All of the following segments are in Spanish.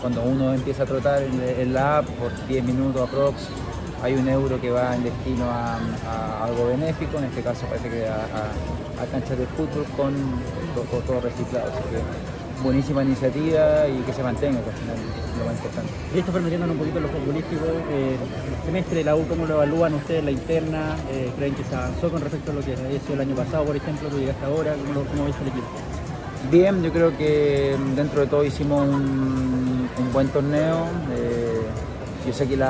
cuando uno empieza a trotar en la app por 10 minutos aprox, hay €1 que va en destino a algo benéfico, en este caso parece que a canchas de fútbol con todo reciclado. Así que buenísima iniciativa y que se mantenga, que al final es lo más importante. Christopher, metiéndonos un poquito en lo futbolístico, el semestre de la U, ¿cómo lo evalúan ustedes la interna? ¿Creen que se avanzó con respecto a lo que había sido el año pasado, por ejemplo? ¿Tú llegaste ahora? ¿Cómo ves el equipo? Bien, yo creo que dentro de todo hicimos un buen torneo. Yo sé que los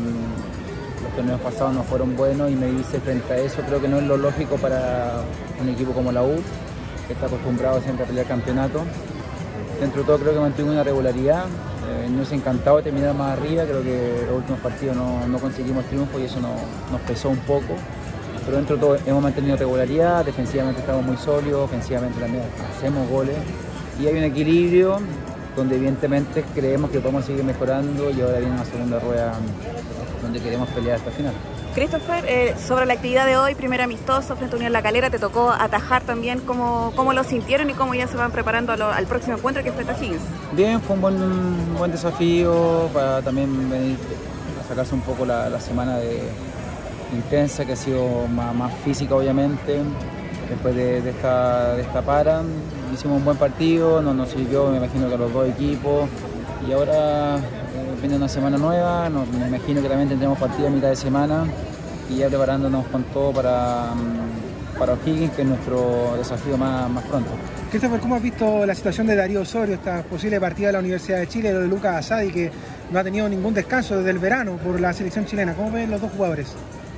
torneos pasados no fueron buenos y me dice frente a eso, creo que no es lo lógico para un equipo como la U, que está acostumbrado siempre a pelear campeonato. Dentro de todo creo que mantuvimos una regularidad, nos encantaba terminar más arriba, creo que los últimos partidos no conseguimos triunfo y eso nos pesó un poco. Pero dentro de todo hemos mantenido regularidad, defensivamente estamos muy sólidos, ofensivamente también hacemos goles y hay un equilibrio donde evidentemente creemos que podemos seguir mejorando y ahora viene una segunda rueda donde queremos pelear hasta el final. Christopher, sobre la actividad de hoy, primer amistoso frente a Unión La Calera, te tocó atajar también, ¿cómo lo sintieron y cómo ya se van preparando al próximo encuentro que es frente a Higgins? Bien, fue un buen desafío para también venir a sacarse un poco la semana intensa, que ha sido más física obviamente, después de esta para. Hicimos un buen partido, nos sirvió, me imagino que a los dos equipos, y ahora viene una semana nueva, me imagino que también tendremos partido a mitad de semana y ya preparándonos con todo para O'Higgins, que es nuestro desafío más pronto. Christopher, ¿cómo has visto la situación de Darío Osorio, esta posible partida de la Universidad de Chile, lo de Lucas Asadi, que no ha tenido ningún descanso desde el verano por la selección chilena? ¿Cómo ven los dos jugadores?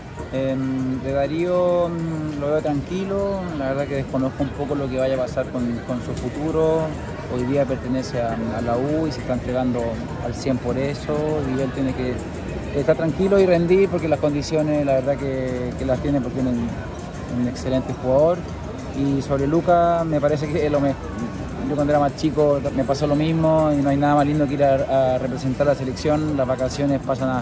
De Darío lo veo tranquilo, la verdad que desconozco un poco lo que vaya a pasar con su futuro. Hoy día pertenece a la U y se está entregando al 100 por eso, y él tiene que estar tranquilo y rendir porque las condiciones la verdad que las tiene, porque es un excelente jugador. Y sobre Lucas me parece que es lo mejor. Yo cuando era más chico me pasó lo mismo y no hay nada más lindo que ir a representar a la selección. Las vacaciones pasan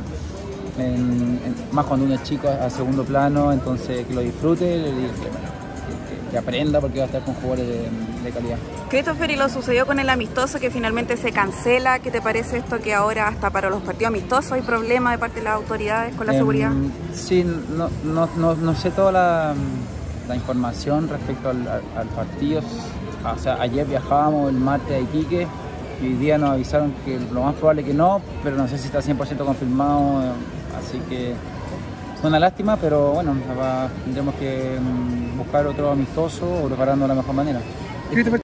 más cuando uno es chico a segundo plano, entonces que lo disfrute y que aprenda, porque va a estar con jugadores de calidad. Christopher, y lo sucedió con el amistoso que finalmente se cancela, ¿qué te parece esto que ahora hasta para los partidos amistosos hay problemas de parte de las autoridades con la seguridad? Sí, no sé toda la información respecto al partido. O sea, ayer viajábamos el martes a Iquique y hoy día nos avisaron que lo más probable es que no, pero no sé si está 100% confirmado, así que una lástima, pero bueno, tendremos que buscar otro amistoso o prepararnos de la mejor manera.